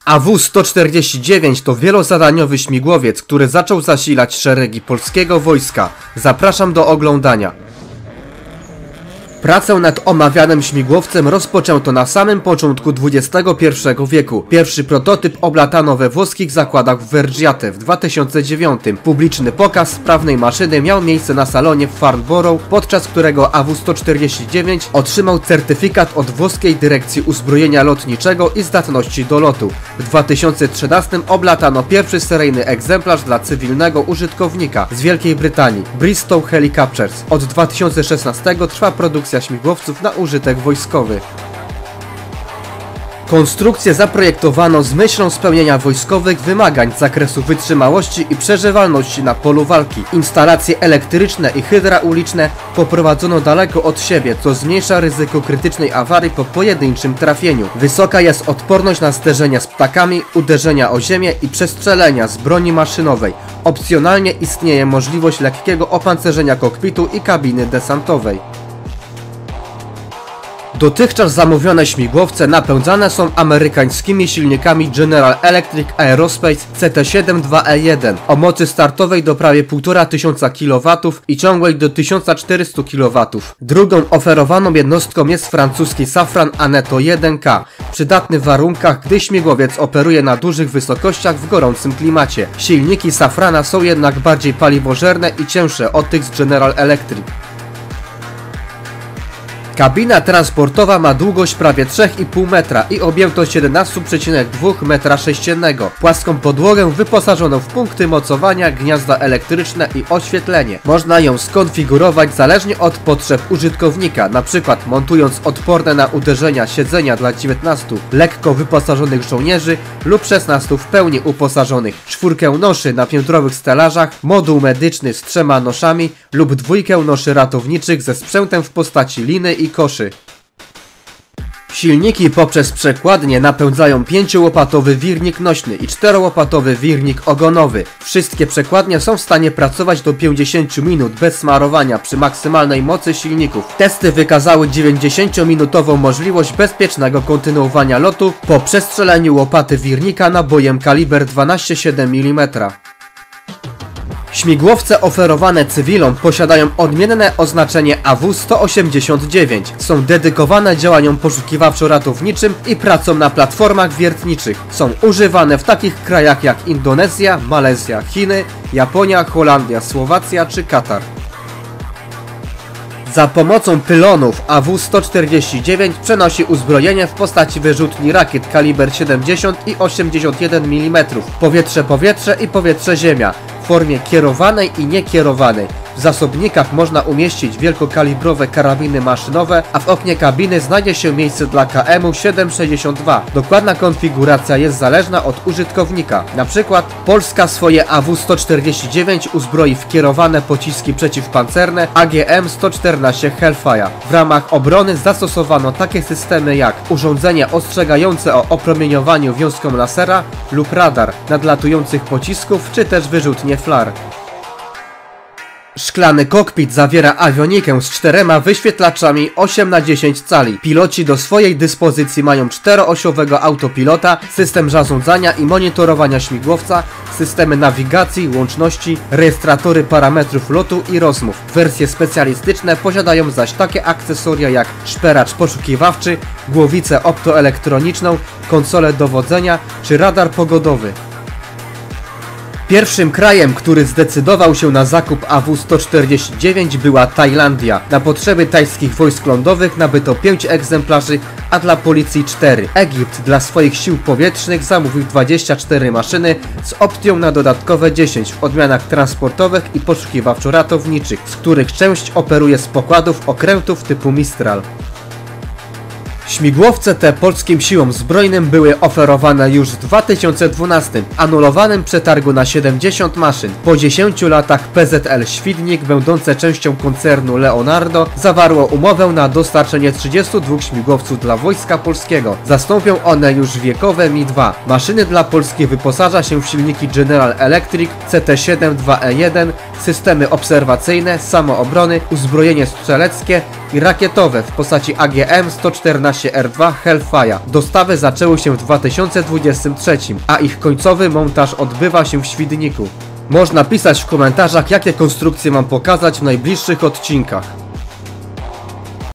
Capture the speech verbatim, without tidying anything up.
A W sto czterdzieści dziewięć to wielozadaniowy śmigłowiec, który zaczął zasilać szeregi polskiego wojska. Zapraszam do oglądania. Pracę nad omawianym śmigłowcem rozpoczęto na samym początku dwudziestego pierwszego wieku. Pierwszy prototyp oblatano we włoskich zakładach w Vergiate w dwa tysiące dziewiątym. Publiczny pokaz sprawnej maszyny miał miejsce na salonie w Farnborough, podczas którego A W sto czterdzieści dziewięć otrzymał certyfikat od włoskiej dyrekcji uzbrojenia lotniczego i zdatności do lotu. W dwa tysiące trzynastym oblatano pierwszy seryjny egzemplarz dla cywilnego użytkownika z Wielkiej Brytanii, Bristow Helicopters. Od dwa tysiące szesnastego trwa produkcja śmigłowców na użytek wojskowy. Konstrukcję zaprojektowano z myślą spełnienia wojskowych wymagań z zakresu wytrzymałości i przeżywalności na polu walki. Instalacje elektryczne i hydrauliczne poprowadzono daleko od siebie, co zmniejsza ryzyko krytycznej awarii po pojedynczym trafieniu. Wysoka jest odporność na zderzenia z ptakami, uderzenia o ziemię i przestrzelenia z broni maszynowej. Opcjonalnie istnieje możliwość lekkiego opancerzenia kokpitu i kabiny desantowej. Dotychczas zamówione śmigłowce napędzane są amerykańskimi silnikami General Electric Aerospace C T siedem dwa E jeden o mocy startowej do prawie półtora tysiąca kilowatów i ciągłej do tysiąc czterysta kilowatów. Drugą oferowaną jednostką jest francuski Safran Aneto jeden K, przydatny w warunkach, gdy śmigłowiec operuje na dużych wysokościach w gorącym klimacie. Silniki Safrana są jednak bardziej paliwożerne i cięższe od tych z General Electric. Kabina transportowa ma długość prawie trzy i pół metra i objętość jedenaście przecinek dwa metra sześciennego. Płaską podłogę wyposażoną w punkty mocowania, gniazda elektryczne i oświetlenie. Można ją skonfigurować zależnie od potrzeb użytkownika, np. montując odporne na uderzenia siedzenia dla dziewiętnastu lekko wyposażonych żołnierzy lub szesnastu w pełni uposażonych, czwórkę noszy na piętrowych stelażach, moduł medyczny z trzema noszami lub dwójkę noszy ratowniczych ze sprzętem w postaci liny i koszy. Silniki poprzez przekładnię napędzają pięciołopatowy wirnik nośny i czterołopatowy wirnik ogonowy. Wszystkie przekładnie są w stanie pracować do pięćdziesięciu minut bez smarowania przy maksymalnej mocy silników. Testy wykazały dziewięćdziesięciominutową możliwość bezpiecznego kontynuowania lotu po przestrzeleniu łopaty wirnika nabojem kaliber dwanaście przecinek siedem milimetra. Śmigłowce oferowane cywilom posiadają odmienne oznaczenie A W sto osiemdziesiąt dziewięć. Są dedykowane działaniom poszukiwawczo-ratowniczym i pracom na platformach wiertniczych. Są używane w takich krajach jak Indonezja, Malezja, Chiny, Japonia, Holandia, Słowacja czy Katar. Za pomocą pylonów A W sto czterdzieści dziewięć przenosi uzbrojenie w postaci wyrzutni rakiet kaliber siedemdziesiąt i osiemdziesiąt jeden milimetrów, powietrze-powietrze i powietrze-ziemia w formie kierowanej i niekierowanej. W zasobnikach można umieścić wielkokalibrowe karabiny maszynowe, a w oknie kabiny znajdzie się miejsce dla K M siedem sześćdziesiąt dwa. Dokładna konfiguracja jest zależna od użytkownika. Na przykład Polska swoje A W sto czterdzieści dziewięć uzbroi w kierowane pociski przeciwpancerne A G M sto czternaście Hellfire. W ramach obrony zastosowano takie systemy jak urządzenie ostrzegające o opromieniowaniu wiązką lasera lub radar nadlatujących pocisków, czy też wyrzutnie F L A R. Szklany kokpit zawiera awionikę z czterema wyświetlaczami osiem na dziesięć cali. Piloci do swojej dyspozycji mają czteroosiowego autopilota, system zarządzania i monitorowania śmigłowca, systemy nawigacji, łączności, rejestratory parametrów lotu i rozmów. Wersje specjalistyczne posiadają zaś takie akcesoria jak szperacz poszukiwawczy, głowicę optoelektroniczną, konsolę dowodzenia czy radar pogodowy. Pierwszym krajem, który zdecydował się na zakup A W sto czterdzieści dziewięć była Tajlandia. Na potrzeby tajskich wojsk lądowych nabyto pięć egzemplarzy, a dla policji cztery. Egipt dla swoich sił powietrznych zamówił dwadzieścia cztery maszyny z opcją na dodatkowe dziesięć w odmianach transportowych i poszukiwawczo-ratowniczych, z których część operuje z pokładów okrętów typu Mistral. Śmigłowce te polskim siłom zbrojnym były oferowane już w dwa tysiące dwunastym, anulowanym przetargu na siedemdziesiąt maszyn. Po dziesięciu latach P Z L Świdnik, będące częścią koncernu Leonardo, zawarło umowę na dostarczenie trzydziestu dwóch śmigłowców dla Wojska Polskiego. Zastąpią one już wiekowe Mi dwa. Maszyny dla Polski wyposaża się w silniki General Electric C T siedem dwa E jeden, systemy obserwacyjne, samoobrony, uzbrojenie strzeleckie, i rakietowe w postaci A G M sto czternaście R dwa Hellfire. Dostawy zaczęły się w dwa tysiące dwudziestym trzecim, a ich końcowy montaż odbywa się w Świdniku. Można pisać w komentarzach, jakie konstrukcje mam pokazać w najbliższych odcinkach.